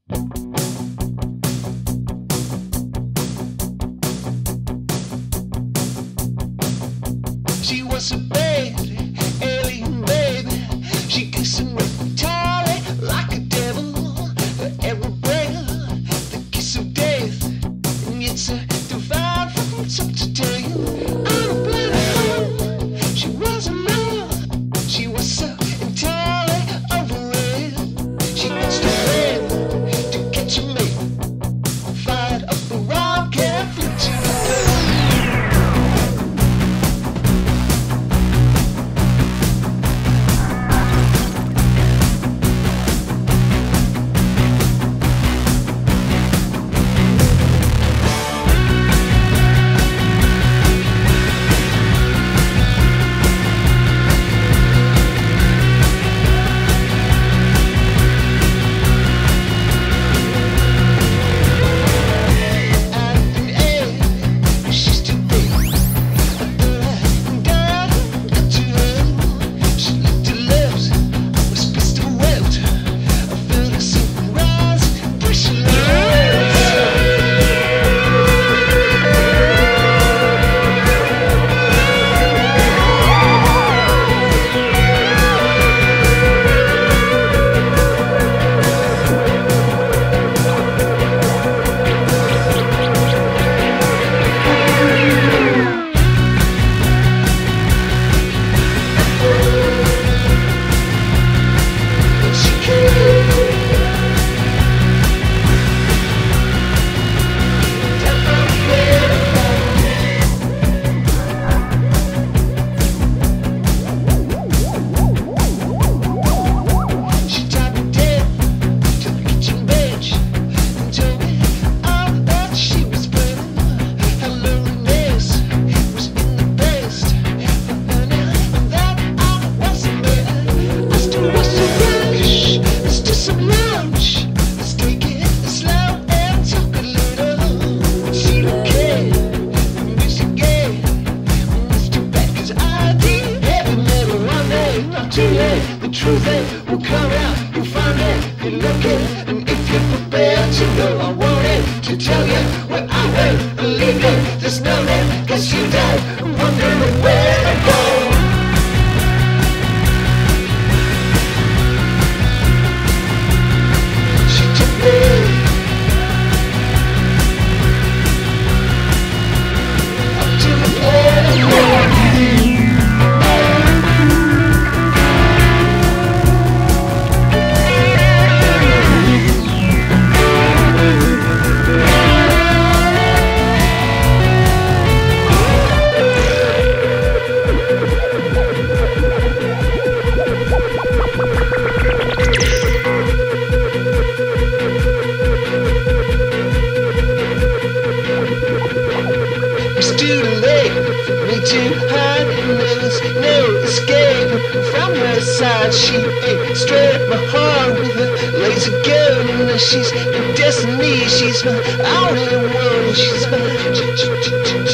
She was a baby, alien baby. She kissed and raped Charlie like a devil. Her every breath, the kiss of death. And it's a divine fucking something to tell you. I'm a bloody fool. She was a man. She was so entirely overrated. She used to run to catch a mate. Fired up the rock and flew to the dirt. The truth is, will come out, you'll find it, you're looking, and if you're prepared to know, I wanted to tell you where I went, believe it, there's no name, cause you died, wondering where to go. She took me up to the airport. It's too late for me to hide, and there's no escape from her side. She aimed straight at my heart with a laser gun, and she's my destiny. She's my only one. She's my